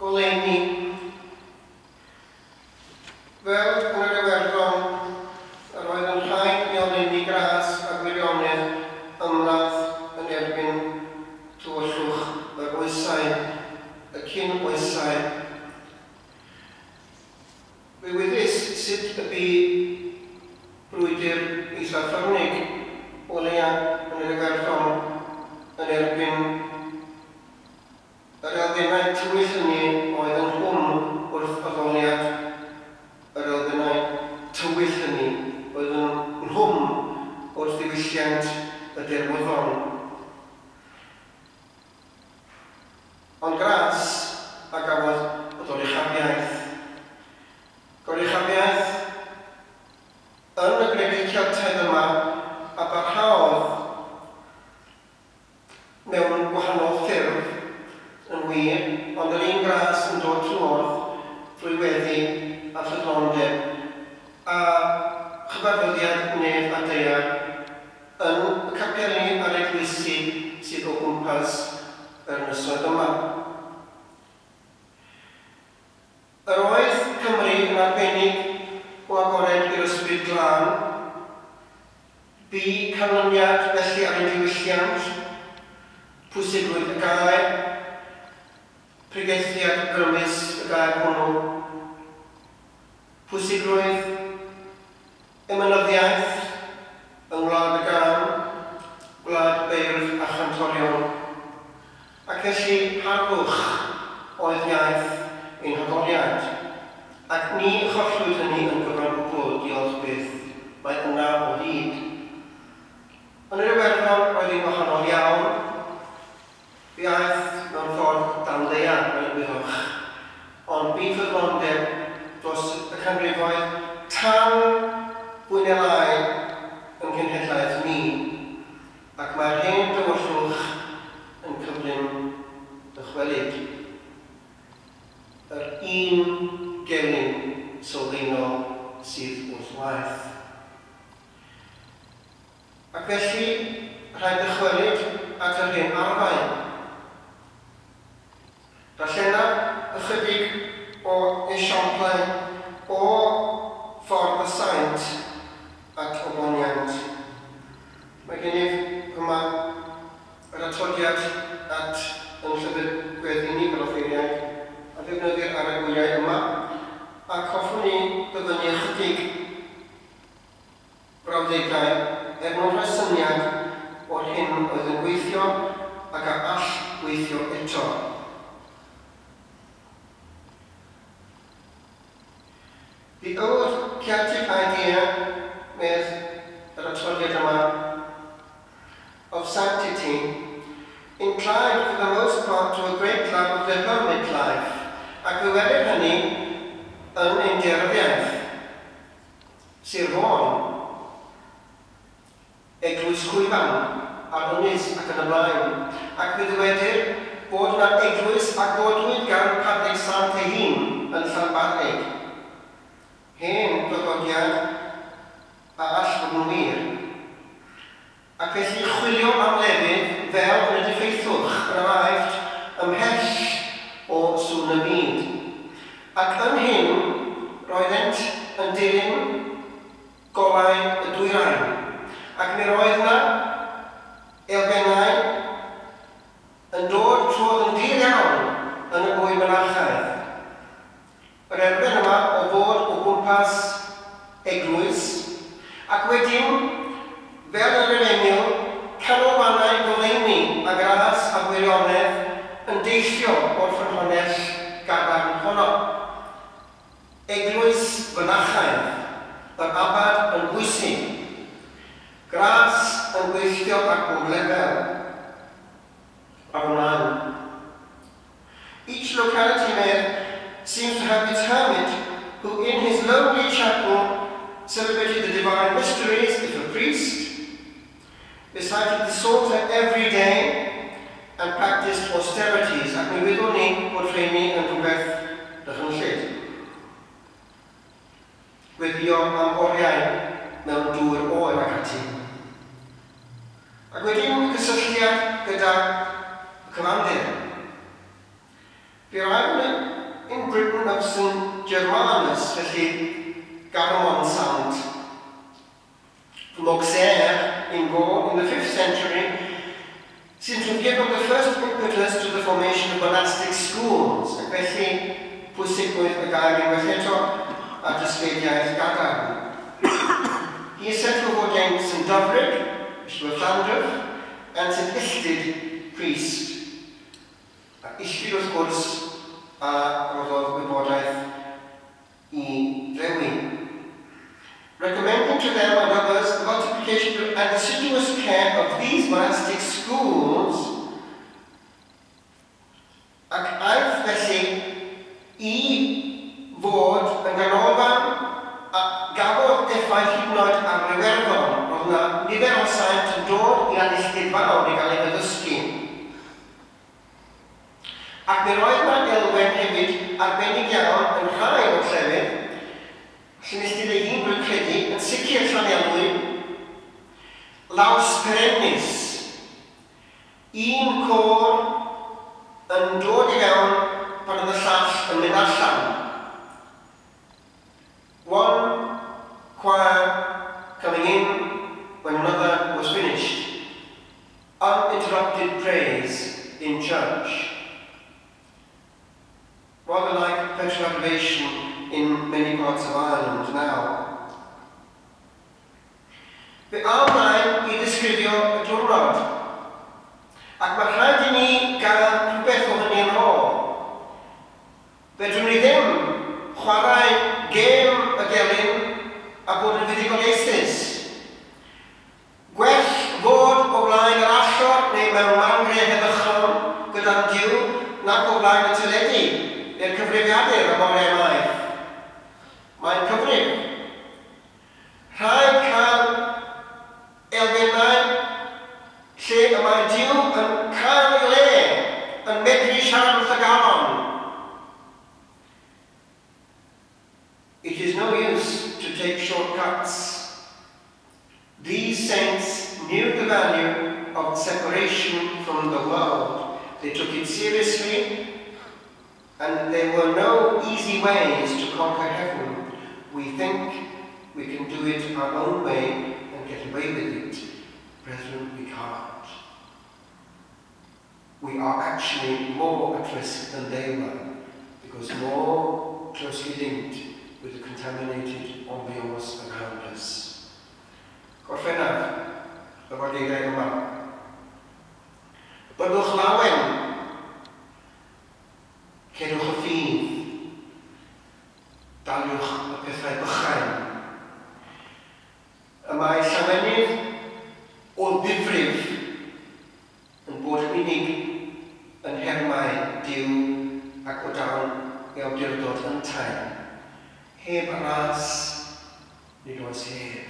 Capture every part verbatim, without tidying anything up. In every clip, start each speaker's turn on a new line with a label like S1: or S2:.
S1: goleuni. Fel yn yr Iwerddon, yr oedd yn rhaid i oleuni gras a gwirionedd ymladd yn erbyn tywyllwch yr oesau, y cyn oesau. Fe wyddys sut y bu brwydr eitha ffyrnig o leia yn yr Iwerddon yn erbyn yr elfennau tywyll hynny oedd yn hwm wrth addoliad yr elfennau tywyll hynny oedd yn hwm wrth ddiwylliant y derwyddon. Ond gras a gafodd y goruchafiaeth. Goruchafiaeth yn y grefydd Celtaidd yma a barhaodd mewn gwahanol ffyrdd yn wir, ond yr un gras yn dod trwodd drwy weddi a ffyddlondeb a chyfarfyddiad nef a dear yn y capeli a'r eglwysi sydd o gwmpas yr ynysoedd yma. Yr oedd Cymru yn arbennig o agored i'r ysbryd glân, bu canlyniad felly ar ein diwylliant, pwysigrwydd y gair, pregethiad grymus y gair hwnnw, pwysigrwydd emynyddiaeth yng Ngwlad y Gan, Gwlad Beirdd a Chantorion, ac felly harfwch oedd iaith ein haddoliad, ac ni chollwyd hynny yn gyfan gwbl, diolch byth, mae yna o hyd. Yn yr Iwerddon roedd hi'n wahanol iawn, bu aeth mewn ffordd dan ddaear yn y byddwch, ond bu ffyddlondeb dros y canrifoedd tan bwynelau yn cenhedlaeth ni, ac mae'r hen dywyllwch yn cyflym dychwelyd. Yr un gelyn sylfaenol sydd wrth waith. Ac felly, rhaid dychwelyd at yr hen arfau. Darllena ychydig o esiamplau o ffordd y saint at ogoniant. Mae gennyf yma yr atodiad at yn llyfr gweddi ni fel offeiriaid a ddefnyddir ar y gwyliau yma, ac hoffwn ni ddyfynu ychydig brawddegau er mwyn rhoi syniad o'r hyn oedd yn gweithio ac a all gweithio eto. The old Celtic idea, with yr atodiad yma, of sanctity, inclined for the most part to a great love of the hermit life, ac fe welir hynny yn ein deryfiaeth. Sir Fôn, eglwys Chwyfan, ar Ynys ac yn y blaen, ac fe ddywedir bod yna eglwys a godwyd gan Padrig Sant ei hun yn Llanbarnig. Hen gogodiad a all fod yn wir. Ac felly chwilio am lefydd fel yn y diffeithwch yn yr aifft ymhell o sŵn y byd. Ac yn hyn, roeddent yn dilyn golau y dwyrain. Ac mi roedd yna elfennau yn dod trodd yn dir iawn yn y bwy mynachaidd. Yr elfen yma o fod o gwmpas eglwys, ac wedyn, fel yn yr Efengyl, canolfannau goleuni a gras a gwirionedd yn deillio o'r ffynhonnell gadarn honno. Eglwys fynachaidd, yr abad yn bwysig, gras yn gweithio ar bob lefel. A hwnna'n. Each locality mayor seems to have determined who in his lonely chapel celebrated the divine mysteries if a priest, recited the Psalter every day, and practiced austerities, ac mi wyddwn ni bod rheini yn rhywbeth dychnllyd. Gweddio am oriau mewn dŵr oer ac ati. Ac wedyn cysylltiad gyda y cyfandir. Fe rhaid Britain of Saint Germanus, felly Garamond Sant, from Auxerre in Gaul in the fifth century, seems to have given the first impetus to the formation of monastic schools, ac felly pwysigrwydd y gair unwaith eto a dysgeidiaeth gadarn. He is said to have ordained Saint Dyfrig, Bishop of Llanrwth, and Saint Illtyd, priest. Illtyd wrth gwrs a roddodd wybodaeth I rewin. Recommending to them and others the multiplication and assiduous care of these monastic schools, ac aeth felly I fod yn ganolfan a gafodd effaith hyd yn oed ar Iwerddon. Roedd yna nifer o saint yn dod I anilltyd fawr I gael ei addysgu. Ac mi roedd yna elfen hefyd arbennig iawn yn rhai o'r llefydd, sy'n ystod ei hun rwy'n credu, yn sicr Llanelwy, Laws Perennis, un côr yn dod I fewn pan oedd y llall yn mynd allan. One choir coming in when another was finished. Uninterrupted praise in church. Rather like perpetual adoration in many parts of Ireland now. Fe am nain I ddisgrifio y diwrnod, ac mae rhaid I ni gael rhywbeth o hynny yn ôl. Fedrwn ni ddim chwarae gêm y gelyn a bod yn fuddugoliaethus. Gwell fod o flaen yr allor neu mewn mangre heddychol gyda'n diw nac o flaen y teledu i'r cyfrifiadur am o'r emaeth. Mae'n cyfrif. Rhaid cael elfennau lle y mae diw yn cael ei le yn medru siarad wrth y galon. It is no use to take shortcuts. These saints knew the value of separation from the world. They took it seriously, and there were no easy ways to conquer heaven. We think we can do it our own way and get away with it. Brethren, we can't. We are actually more at risk than they were, because more closely linked with the contaminated ambiance around us. Gorffennaf, y fodegau yma. Byddwch lawen, cerwch y ffydd, daliwch y pethau bychain. Y mae llawenydd o ddifrif yn bod yn unig yn hermau diw ac o dawn i awdurdod yn taen. Heb aras, nid oes heb.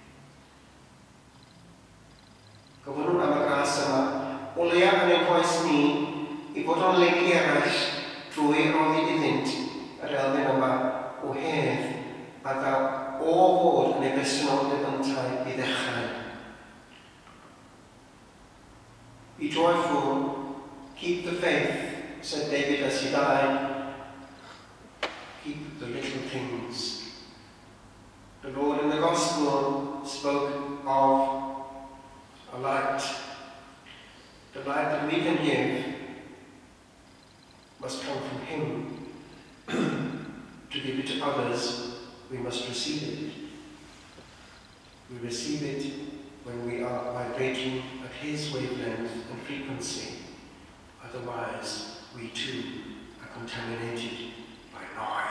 S1: Gofynwn am y gras yma, o leia yn ein coes ni, I fod o'n legi eraill drwy roddi iddynt yr elfen yma o hedd a ddaw o fod yn ei besenoldeb yntau I ddechrau. Be joyful, keep the faith, said David as he died. Keep the little things. The Lord in the Gospel spoke of a light. The light that we can give must come from Him. To give it to others, we must receive it. We receive it when we are vibrating at His wavelength and frequency. Otherwise, we too are contaminated by noise.